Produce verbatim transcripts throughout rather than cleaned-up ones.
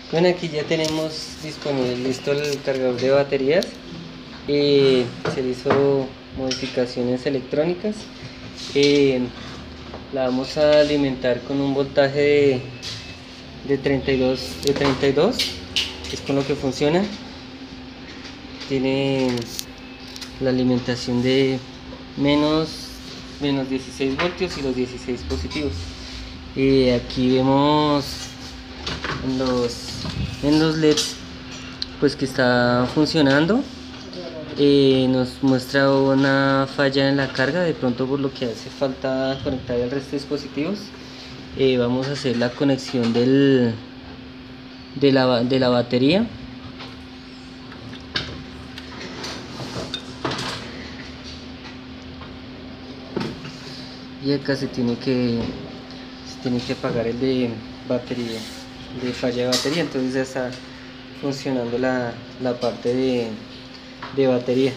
Bueno, aquí ya tenemos disponible listo el cargador de baterías. Eh, se le hizo modificaciones electrónicas. Eh, la vamos a alimentar con un voltaje de, de treinta y dos, de treinta y dos, es con lo que funciona. Tiene la alimentación de menos, menos dieciséis voltios y los dieciséis positivos. Eh, aquí vemos en los, en los L E Ds pues que está funcionando. Eh, nos muestra una falla en la carga, de pronto por lo que hace falta conectar el resto de dispositivos. Eh, vamos a hacer la conexión del, de, la, de la batería. Y acá se tiene que se tiene que apagar el de batería, de falla de batería. Entonces ya está funcionando la, la parte de, de batería.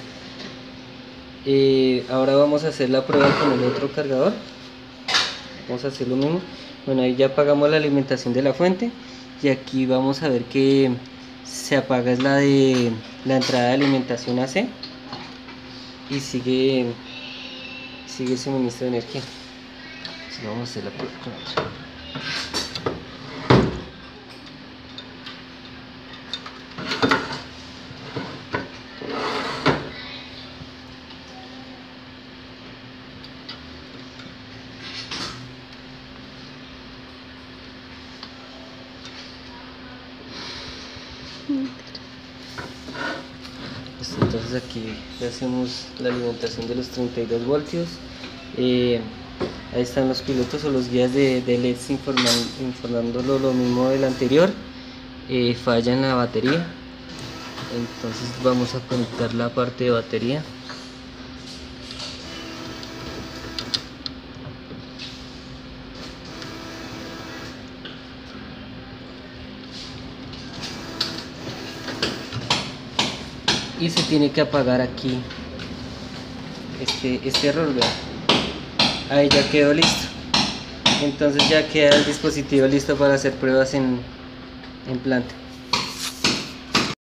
Eh, ahora vamos a hacer la prueba con el otro cargador. Vamos a hacer lo mismo. Bueno, ahí ya apagamos la alimentación de la fuente y aquí vamos a ver que se apaga es la de la entrada de alimentación A C y sigue sigue el suministro de energía. Entonces vamos a hacer la prueba con otra. Entonces aquí ya hacemos la alimentación de los treinta y dos voltios. Eh, ahí están los pilotos o los guías de, de L E Ds informan, informándolo lo mismo del anterior. Eh, falla en la batería, entonces vamos a conectar la parte de batería. Y se tiene que apagar aquí este, este error, ¿verdad? Ahí ya quedó listo. Entonces ya queda el dispositivo listo para hacer pruebas en, en planta.